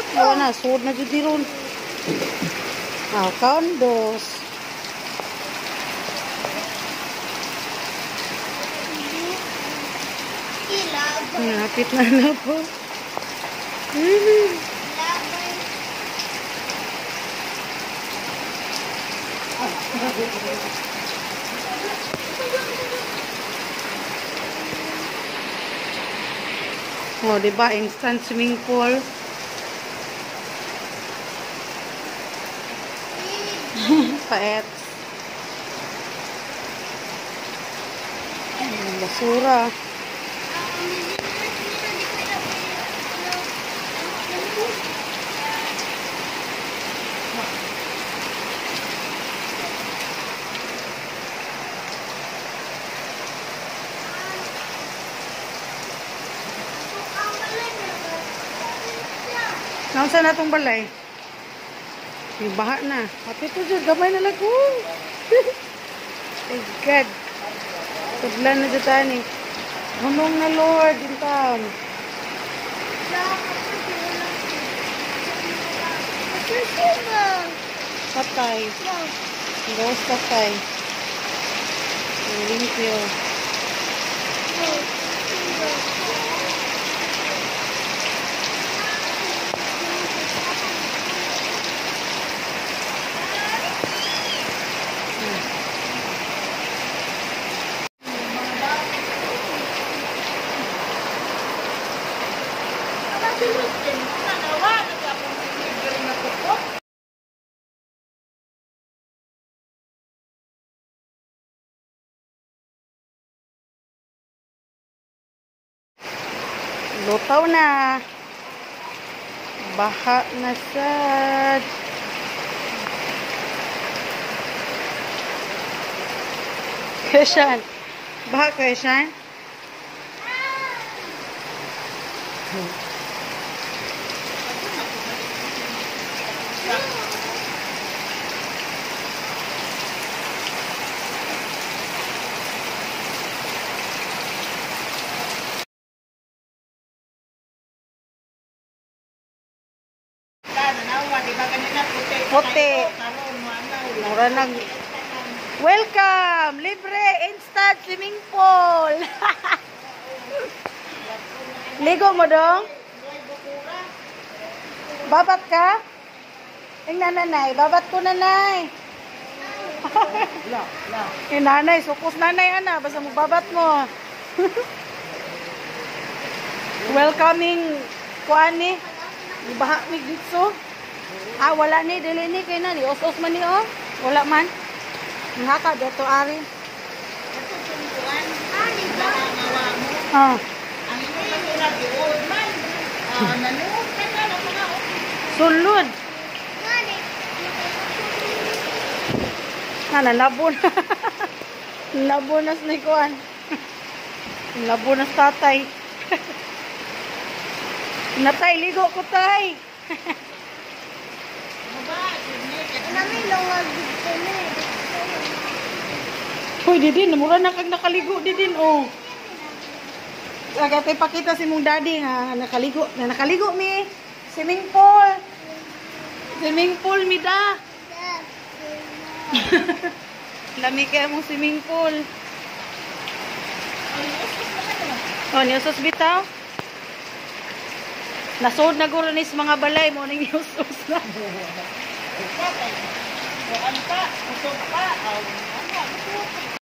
Wala na, suod na dyan ron. Condos. Malapit na po. Oh, diba? Instant swimming pool. Paet. Basura. Nasa na itong balay? May baha na. Pati ito dyan, gamay na lang ko. My God. Tudlan na dyan tayo eh. Hunong na Lord, in town. Patay. Ghost patay. Limpyo. Lutaw na. Baha na sad. Keshan. Baha Keshan. Puti. Mura nag... Welcome! Libre instant swimming pool! Ligo mo dong? Babat ka? Tingnan nanay. Babat ko nanay. Nanay. Sukos nanay ana. Basta magbabat mo. Welcoming kuan ni. Baha mig dito. Wala ni, dili ni kay na di os-os man ni oh. Wala man. Naka dito ari. Nanuot ka na mga Sulod. Nalabo na. Labo na sa kuan. Labo na sa tatay. Natay, ligo ko tay. Hoy, Didin, mura na kag nakaligo, Didin, oh. Agad pakita si mong daddy, ha, nakaligo. Na nakaligo, mi. Swimming pool. Swimming pool, mi da. Lami kaya mong swimming pool. Oh, niusos bitaw. Nasod na guro nis mga balay mo ning niusos na. Bukan pa, usok pa.